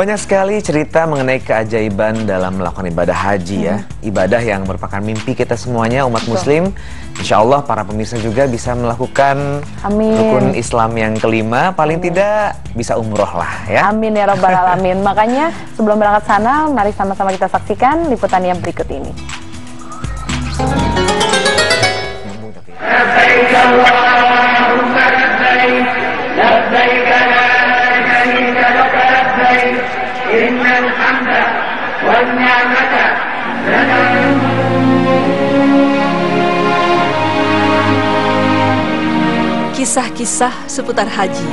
Banyak sekali cerita mengenai keajaiban dalam melakukan ibadah haji ya. Ibadah yang merupakan mimpi kita semuanya umat muslim. Insya Allah para pemirsa juga bisa melakukan rukun Islam yang kelima. Paling tidak bisa umroh lah ya. Amin ya rabbal alamin. Makanya sebelum berangkat sana, mari sama-sama kita saksikan liputan yang berikut ini. Kisah-kisah seputar haji.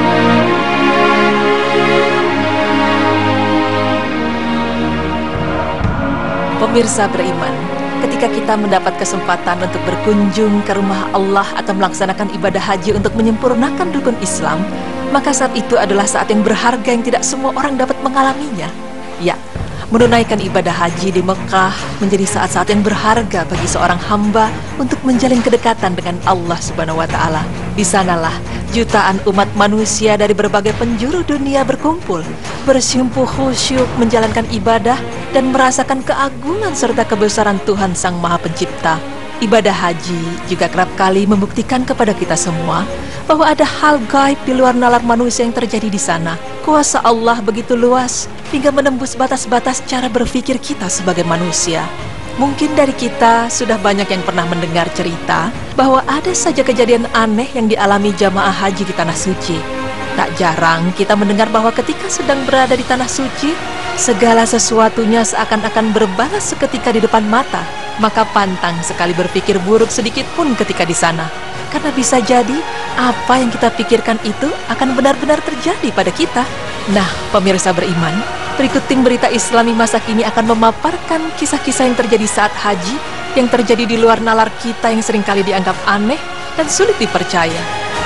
Pemirsa beriman, ketika kita mendapat kesempatan untuk berkunjung ke rumah Allah atau melaksanakan ibadah haji untuk menyempurnakan rukun Islam, maka saat itu adalah saat yang berharga yang tidak semua orang dapat mengalaminya. Ya, menunaikan ibadah haji di Mekah menjadi saat-saat yang berharga bagi seorang hamba untuk menjalin kedekatan dengan Allah Subhanahu wa Ta'ala. Di sanalah jutaan umat manusia dari berbagai penjuru dunia berkumpul, bersimpuh khusyuk menjalankan ibadah dan merasakan keagungan serta kebesaran Tuhan Sang Maha Pencipta. Ibadah haji juga kerap kali membuktikan kepada kita semua bahwa ada hal gaib di luar nalar manusia yang terjadi di sana. Kuasa Allah begitu luas hingga menembus batas-batas cara berpikir kita sebagai manusia. Mungkin dari kita sudah banyak yang pernah mendengar cerita bahwa ada saja kejadian aneh yang dialami jamaah haji di Tanah Suci. Tak jarang kita mendengar bahwa ketika sedang berada di Tanah Suci, segala sesuatunya seakan-akan berbalas seketika di depan mata. Maka pantang sekali berpikir buruk sedikit pun ketika di sana. Karena bisa jadi apa yang kita pikirkan itu akan benar-benar terjadi pada kita. Nah, pemirsa beriman, berikut tim berita Islami masa kini akan memaparkan kisah-kisah yang terjadi saat haji, yang terjadi di luar nalar kita yang seringkali dianggap aneh dan sulit dipercaya.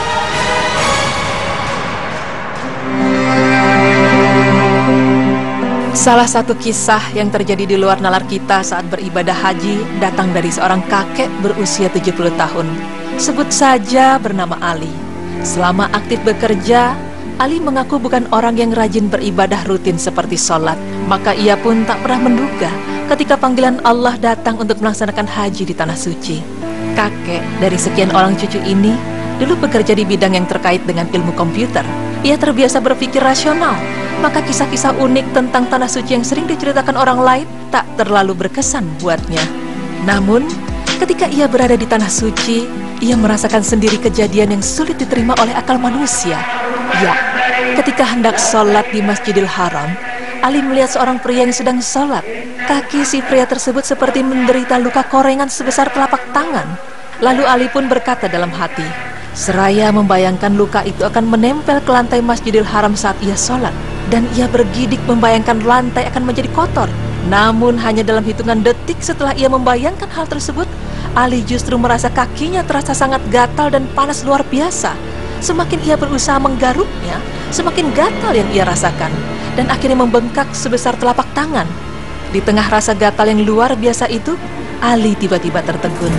Salah satu kisah yang terjadi di luar nalar kita saat beribadah haji datang dari seorang kakek berusia 70 tahun. Sebut saja bernama Ali. Selama aktif bekerja, Ali mengaku bukan orang yang rajin beribadah rutin seperti sholat. Maka ia pun tak pernah menduga ketika panggilan Allah datang untuk melaksanakan haji di Tanah Suci. Kakek dari sekian orang cucu ini dulu bekerja di bidang yang terkait dengan ilmu komputer. Ia terbiasa berpikir rasional. Maka kisah-kisah unik tentang Tanah Suci yang sering diceritakan orang lain tak terlalu berkesan buatnya. Namun, ketika ia berada di Tanah Suci, ia merasakan sendiri kejadian yang sulit diterima oleh akal manusia. Ya, ketika hendak sholat di Masjidil Haram, Ali melihat seorang pria yang sedang sholat. Kaki si pria tersebut seperti menderita luka korengan sebesar telapak tangan. Lalu Ali pun berkata dalam hati, seraya membayangkan luka itu akan menempel ke lantai Masjidil Haram saat ia sholat. Dan ia bergidik membayangkan lantai akan menjadi kotor. Namun hanya dalam hitungan detik setelah ia membayangkan hal tersebut, Ali justru merasa kakinya terasa sangat gatal dan panas luar biasa. Semakin ia berusaha menggaruknya, semakin gatal yang ia rasakan. Dan akhirnya membengkak sebesar telapak tangan. Di tengah rasa gatal yang luar biasa itu, Ali tiba-tiba tertegun.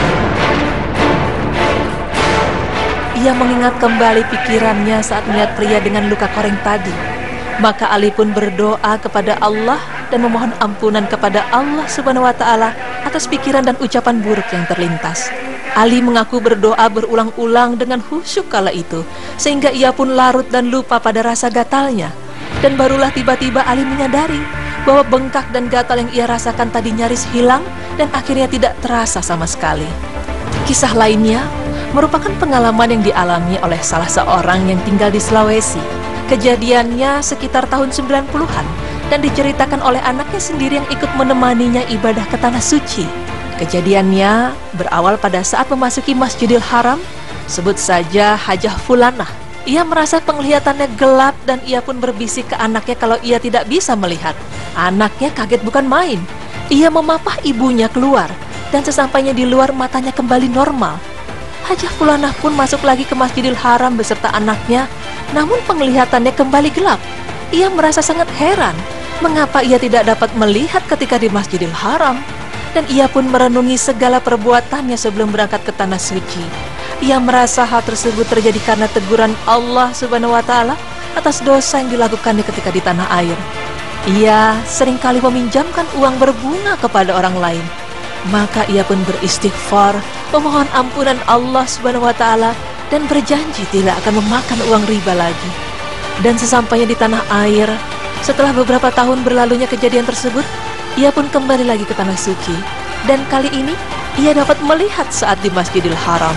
Ia mengingat kembali pikirannya saat melihat pria dengan luka koreng tadi. Maka Ali pun berdoa kepada Allah dan memohon ampunan kepada Allah Subhanahu wa Ta'ala atas pikiran dan ucapan buruk yang terlintas. Ali mengaku berdoa berulang-ulang dengan khusyuk kala itu, sehingga ia pun larut dan lupa pada rasa gatalnya. Dan barulah tiba-tiba Ali menyadari bahwa bengkak dan gatal yang ia rasakan tadi nyaris hilang dan akhirnya tidak terasa sama sekali. Kisah lainnya merupakan pengalaman yang dialami oleh salah seorang yang tinggal di Sulawesi. Kejadiannya sekitar tahun 90-an dan diceritakan oleh anaknya sendiri yang ikut menemaninya ibadah ke Tanah Suci. Kejadiannya berawal pada saat memasuki Masjidil Haram, sebut saja Hajah Fulanah. Ia merasa penglihatannya gelap dan ia pun berbisik ke anaknya kalau ia tidak bisa melihat. Anaknya kaget bukan main. Ia memapah ibunya keluar dan sesampainya di luar matanya kembali normal. Hajah Fulanah pun masuk lagi ke Masjidil Haram beserta anaknya. Namun penglihatannya kembali gelap. Ia merasa sangat heran mengapa ia tidak dapat melihat ketika di Masjidil Haram. Dan ia pun merenungi segala perbuatannya sebelum berangkat ke Tanah Suci. Ia merasa hal tersebut terjadi karena teguran Allah Subhanahu wa Ta'ala atas dosa yang dilakukannya ketika di tanah air. Ia seringkali meminjamkan uang berbunga kepada orang lain. Maka ia pun beristighfar, memohon ampunan Allah Subhanahu wa Ta'ala, dan berjanji tidak akan memakan uang riba lagi. Dan sesampainya di tanah air, setelah beberapa tahun berlalunya kejadian tersebut, ia pun kembali lagi ke tanah suci. Dan kali ini ia dapat melihat saat di Masjidil Haram.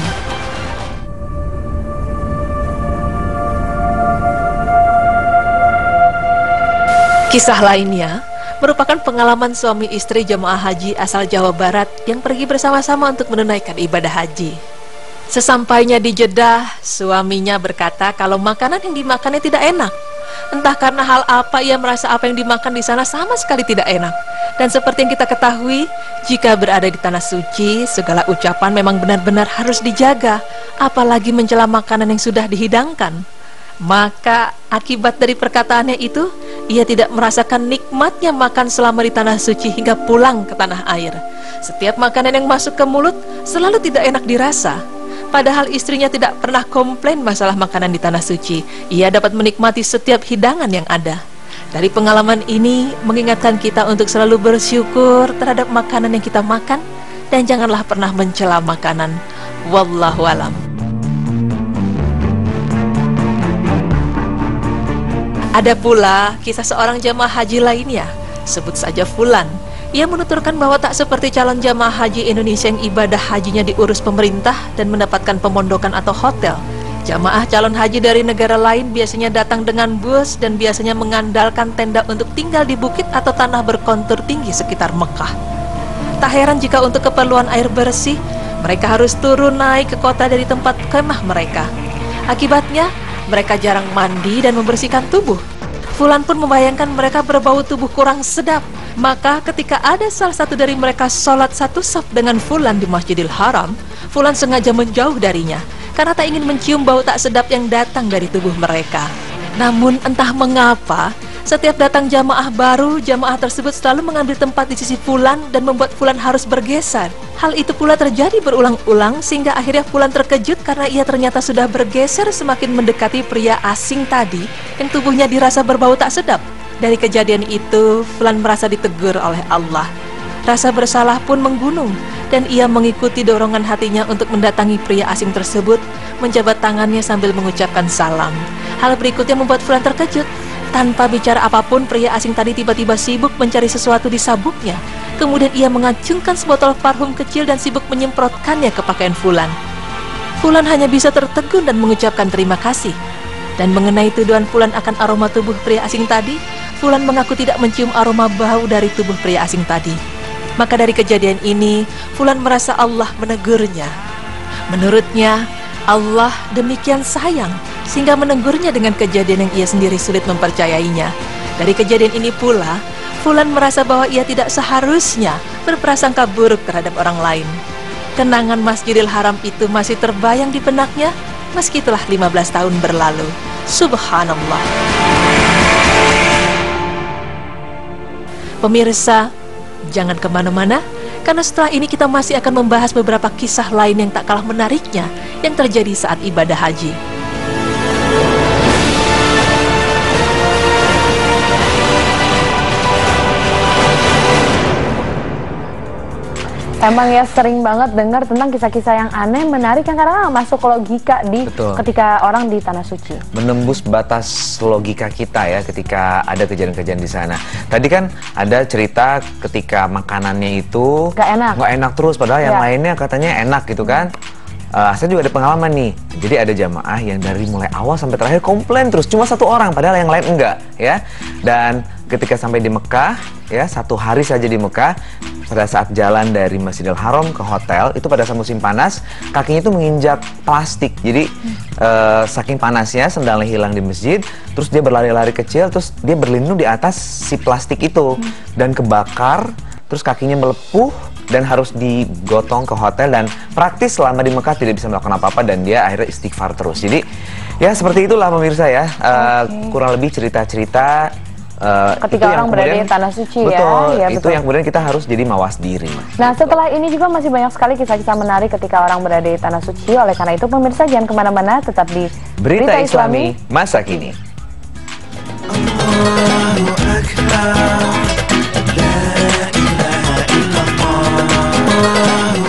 Kisah lainnya merupakan pengalaman suami istri jemaah haji asal Jawa Barat yang pergi bersama-sama untuk menunaikan ibadah haji. Sesampainya di Jeddah, suaminya berkata kalau makanan yang dimakannya tidak enak. Entah karena hal apa ia merasa apa yang dimakan di sana sama sekali tidak enak. Dan seperti yang kita ketahui, jika berada di tanah suci, segala ucapan memang benar-benar harus dijaga, apalagi mencela makanan yang sudah dihidangkan. Maka akibat dari perkataannya itu, ia tidak merasakan nikmatnya makan selama di tanah suci hingga pulang ke tanah air. Setiap makanan yang masuk ke mulut selalu tidak enak dirasa. Padahal istrinya tidak pernah komplain masalah makanan di tanah suci. Ia dapat menikmati setiap hidangan yang ada. Dari pengalaman ini mengingatkan kita untuk selalu bersyukur terhadap makanan yang kita makan, dan janganlah pernah mencela makanan. Wallahu alam. Ada pula kisah seorang jamaah haji lainnya, sebut saja Fulan. Ia menuturkan bahwa tak seperti calon jamaah haji Indonesia yang ibadah hajinya diurus pemerintah dan mendapatkan pemondokan atau hotel. Jamaah calon haji dari negara lain biasanya datang dengan bus dan biasanya mengandalkan tenda untuk tinggal di bukit atau tanah berkontur tinggi sekitar Mekah. Tak heran jika untuk keperluan air bersih, mereka harus turun naik ke kota dari tempat kemah mereka. Akibatnya, mereka jarang mandi dan membersihkan tubuh. Fulan pun membayangkan mereka berbau tubuh kurang sedap. Maka ketika ada salah satu dari mereka sholat satu saf dengan Fulan di Masjidil Haram, Fulan sengaja menjauh darinya karena tak ingin mencium bau tak sedap yang datang dari tubuh mereka. Namun entah mengapa, setiap datang jamaah baru, jamaah tersebut selalu mengambil tempat di sisi Fulan dan membuat Fulan harus bergeser. Hal itu pula terjadi berulang-ulang sehingga akhirnya Fulan terkejut karena ia ternyata sudah bergeser semakin mendekati pria asing tadi yang tubuhnya dirasa berbau tak sedap. Dari kejadian itu, Fulan merasa ditegur oleh Allah. Rasa bersalah pun menggunung dan ia mengikuti dorongan hatinya untuk mendatangi pria asing tersebut, menjabat tangannya sambil mengucapkan salam. Hal berikutnya membuat Fulan terkejut. Tanpa bicara apapun, pria asing tadi tiba-tiba sibuk mencari sesuatu di sabuknya. Kemudian ia mengacungkan sebotol parfum kecil dan sibuk menyemprotkannya ke pakaian Fulan. Fulan hanya bisa tertegun dan mengucapkan terima kasih. Dan mengenai tuduhan Fulan akan aroma tubuh pria asing tadi, Fulan mengaku tidak mencium aroma bau dari tubuh pria asing tadi. Maka dari kejadian ini, Fulan merasa Allah menegurnya. Menurutnya, Allah demikian sayang sehingga menegurnya dengan kejadian yang ia sendiri sulit mempercayainya. Dari kejadian ini pula, Fulan merasa bahwa ia tidak seharusnya berprasangka buruk terhadap orang lain. Kenangan Masjidil Haram itu masih terbayang di benaknya meski telah 15 tahun berlalu. Subhanallah. Pemirsa, jangan kemana-mana, karena setelah ini kita masih akan membahas beberapa kisah lain yang tak kalah menariknya yang terjadi saat ibadah haji. Emang ya sering banget dengar tentang kisah-kisah yang aneh, menarik yang kadang masuk logika di ketika orang di tanah suci. Menembus batas logika kita ya ketika ada kejadian-kejadian di sana. Tadi kan ada cerita ketika makanannya itu nggak enak terus, padahal yang lainnya katanya enak gitu kan. Saya juga ada pengalaman nih. Jadi ada jamaah yang dari mulai awal sampai terakhir komplain terus, cuma satu orang, padahal yang lain enggak ya. Dan ketika sampai di Mekah ya, 1 hari saja di Mekah, pada saat jalan dari Masjidil Haram ke hotel itu pada saat musim panas, kakinya itu menginjak plastik. Jadi saking panasnya sendalnya hilang di masjid, terus dia berlari-lari kecil, terus dia berlindung di atas si plastik itu dan kebakar, terus kakinya melepuh dan harus digotong ke hotel, dan praktis selama di Mekah tidak bisa melakukan apa-apa dan dia akhirnya istighfar terus. Jadi ya seperti itulah pemirsa ya, kurang lebih cerita-cerita ketika orang berada di tanah suci. Betul, ya, itu yang kemudian kita harus jadi mawas diri. Nah setelah ini juga masih banyak sekali kisah-kisah menarik ketika orang berada di tanah suci. Oleh karena itu pemirsa jangan kemana-mana, tetap di Berita Islami Masa Kini.